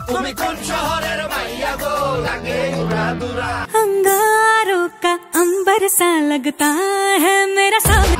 তুমি কোন শহরের মাইয়া গো লাগে উড়াদুরা अंगारों का अंबर सा लगता है मेरा सामने।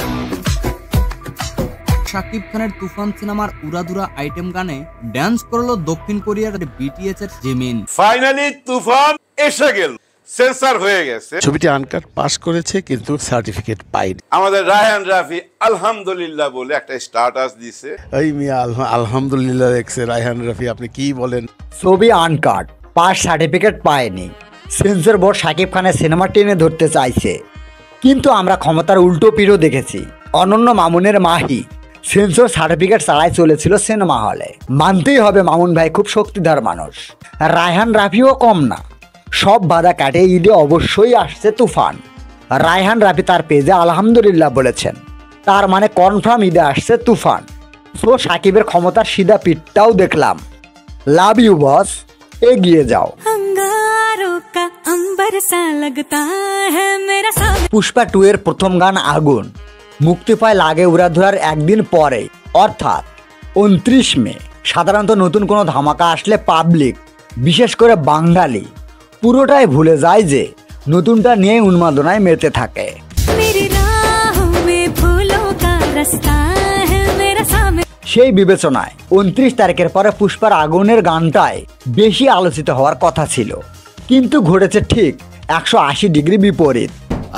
শাকিব খানের তুফান সিনেমার উড়াদুরা আইটেম গানে ড্যান্স করলো দক্ষিণ কোরিয়ার বিটিএস এর জিমিন। ফাইনালি তুফান এসে গেল, সেন্সর হয়ে গেছে। ছবিটি আনকাট পাস করেছে কিন্তু সার্টিফিকেট পাইনি। আমাদের রায়হান রাফি আলহামদুলিল্লাহ বলে একটা স্ট্যাটাস দিছে। এই মিয়া আলহামদুলিল্লাহ দেখছে রায়হান রাফি, আপনি কি বলেন? ছবি আনকাট পাস সার্টিফিকেট পায়নি, সেন্সর বোর্ড শাকিব খানের সিনেমা টেনে ধরতে চাইছে, কিন্তু আমরা ক্ষমতার উল্টো পিড়ও দেখেছি। অনন্য মামুনের মাহি সেন্সর সার্টিফিকেট ছাড়াই চলেছিল সিনেমা হলে। মানতেই হবে মামুন ভাই খুব শক্তিধর মানুষ। রায়হান রাফিও কম না, সব বাধা কাটিয়ে ঈদে অবশ্যই আসছে তুফান। রায়হান রাফি তার পেজে আলহামদুলিল্লাহ বলেছেন, তার মানে কনফার্ম ঈদে আসছে তুফান। সো সাকিবের ক্ষমতার সিধা পিঠটাও দেখলাম। লাভ ইউ বস, এগিয়ে যাও। अंगारों का अंबर सा लगता है मेरा सामने। পুষ্পা 2 এর প্রথম গান আগুন মুক্তি পায় লাগে উড়াধুরার একদিন পরে, অর্থাৎ 29 মে। সাধারণত নতুন কোনো ধামাকা আসলে পাবলিক, বিশেষ করে বাঙালি, পুরোটাই ভুলে যায় যে নতুনটা নিয়ে উন্মাদনায় মেতে থাকে। मेरी राहों में फूलों का रास्ता है मेरा सामने। সেই বিবেচনায় 29 তারিখের পরে পুষ্পার আগুনের গানটাই বেশি আলোচিত হওয়ার কথা ছিল, কিন্তু ঘটেছে ঠিক 180 ডিগ্রি বিপরীত।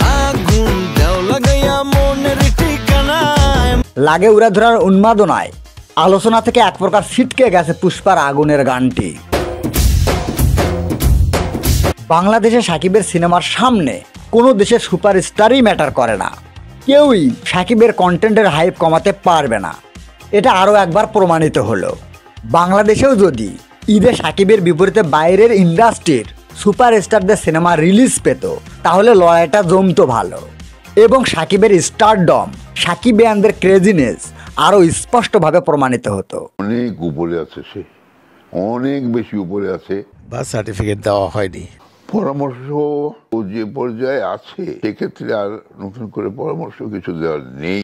লাগে উড়াধুরার উন্মাদনায় আলোচনা থেকে এক প্রকার ছিটকে গেছে পুষ্পার আগুনের গানটি। বাংলাদেশে সাকিবের সিনেমার সামনে কোনো দেশের সুপারস্টারই ম্যাটার করে না, কেউই সাকিবের কন্টেন্টের হাইপ কমাতে পারবে না। এটা আরও একবার প্রমাণিত হলো। বাংলাদেশেও যদি ঈদে সাকিবের বিপরীতে বাইরের ইন্ডাস্ট্রির সুপারস্টারদের সিনেমা রিলিজ পেত, তাহলে লড়াইটা জমতো ভালো এবং সাকিবের স্টারডম, সাকিবিয়ানদের ক্রেজিনেস আরও স্পষ্টভাবে প্রমাণিত হতো। অনেক উপরে আছে, সে অনেক বেশি উপরে আছে, বা সার্টিফিকেট দেওয়া হয়নি। পরামর্শ যে পর্যায়ে আছে সেক্ষেত্রে আর নতুন করে পরামর্শ কিছু দেওয়ার নেই।